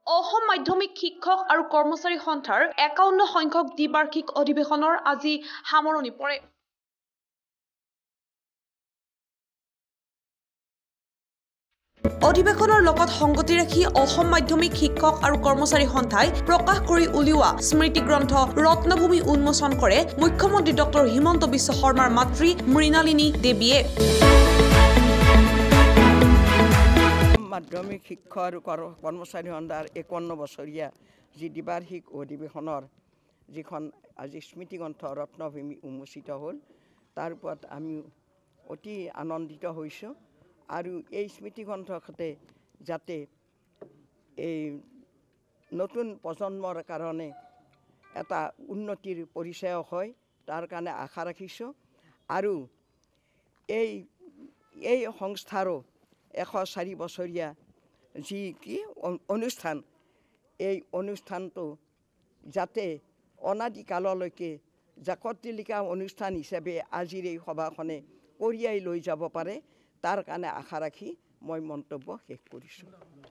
অসম মাধ্যমিক শিক্ষক আৰু কৰ্মচাৰী সন্থাৰ ৫১ সংখ্যক দ্বিবাৰ্ষিক অধিৱেশনৰ আজি সামৰণি পৰে। অধিৱেশনৰ লগত সংগতি ৰাখি অসম মাধ্যমিক শিক্ষক আৰু কৰ্মচাৰী সন্থাই প্ৰকাশ কৰি উলিওৱা স্মৃতি গ্ৰন্থ ৰত্নভূমি উন্মোচন কৰে মুখ্যমন্ত্ৰী ডক্টৰ হিমন্ত বিশ্ব শৰ্মাৰ মাতৃ মৃণালিনী দেৱীয়ে। মাধ্যমিক শিক্ষক আৰু কৰ্মচাৰী সন্থাৰ ৫১ বছৰীয়া যি দ্বিবাৰ্ষিক অধিৱেশনৰ যিখন আজি স্মৃতি গ্ৰন্থ ৰত্নভূমি উন্মোচিত হ'ল, তাৰ ওপৰত আমি অতি আনন্দিত হৈছোঁ। আৰু এই স্মৃতি গ্ৰন্থতে যাতে এই নতুন প্ৰজন্মৰ কাৰণে এটা উন্নতিৰ পৰিচয় হয়, তাৰ কাৰণে আশা ৰাখিছোঁ। আৰু এই সংস্থাৰো ১০৪ বছৰীয়া যি অনুষ্ঠান, এই অনুষ্ঠানটো যাতে অনাদিকাললৈকে জাকতজিলিকা অনুষ্ঠান হিচাপে আজিৰ এই সভাখনে কঢ়িয়াই লৈ যাব পাৰে, তাৰ কাৰণে আশা ৰাখি মই মন্তব্য শেষ কৰিছোঁ।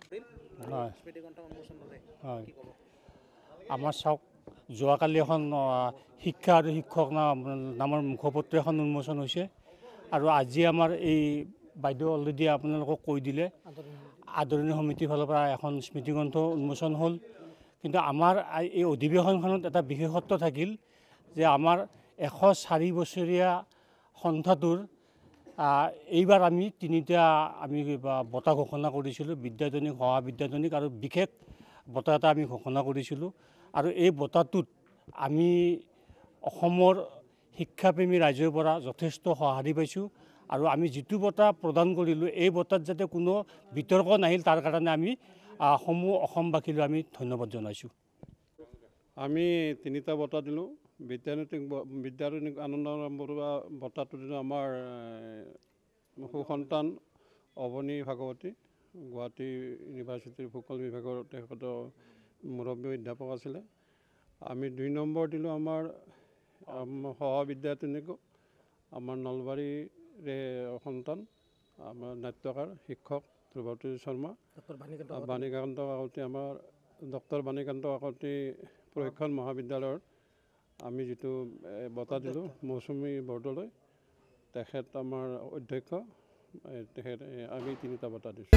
আমাৰ চাওক, যোৱাকালি এখন শিক্ষা আৰু শিক্ষক নামৰ মুখপত্ৰ এখন উন্মোচন হৈছে, আৰু আজি আমাৰ এই বাইদেউ অলৰেডি আপোনালোকক কৈ দিলে আদৰণি সমিতিৰ ফালৰ পৰা এখন স্মৃতিগ্ৰন্থ উন্মোচন হ'ল। কিন্তু আমাৰ এই অধিৱেশনখনত এটা বিশেষত্ব থাকিল যে আমাৰ ১০৪ বছৰীয়া সন্থাটোৰ এইবাৰ আমি তিনিটা বঁটা ঘোষণা কৰিছিলোঁ, বিদ্যাধনিক, সহাবিদ্যাধনিক আৰু বিশেষ বঁটা এটা আমি ঘোষণা কৰিছিলোঁ। আৰু এই বঁটাটোত আমি অসমৰ শিক্ষাপ্ৰেমী ৰাইজৰ পৰা যথেষ্ট সঁহাৰি পাইছোঁ। আৰু আমি যিটো বঁটা প্ৰদান কৰিলোঁ, এই বঁটাত যাতে কোনো বিতৰ্ক নাহিল, তাৰ কাৰণে আমি সমূহ অসমবাসীলৈ আমি ধন্যবাদ জনাইছোঁ। আমি তিনিটা বঁটা দিলোঁ। বিদ্যাধনিক আনন্দ বৰুৱা বঁটাটো দিলোঁ আমাৰ সুসন্তান অৱনী ভাগৱতী, গুৱাহাটী ইউনিভাৰ্চিটিৰ ভূগোল বিভাগৰ তেখেত মুৰব্বী অধ্যাপক আছিলে। আমি ২ নম্বৰ দিলোঁ আমাৰ সহবিদ্যাধনিক, আমাৰ নলবাৰীৰে সন্তান, আমাৰ নাট্যকাৰ শিক্ষক ধ্ৰুৱজ্যোতি শৰ্মা, বাণীকান্ত কাকতি, আমাৰ ডক্টৰ বাণীকান্ত কাকতি প্ৰশিক্ষণ মহাবিদ্যালয়ৰ আমি যিটো বঁটা দিলোঁ মৌচুমী বৰদলৈ, তেখেত আমাৰ অধ্যক্ষ, তেখেত আমি তিনিটা বঁটা দিছোঁ।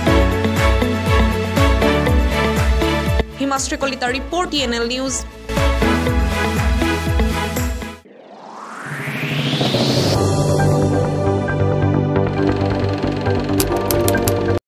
Himashree Kalita, report TNL news.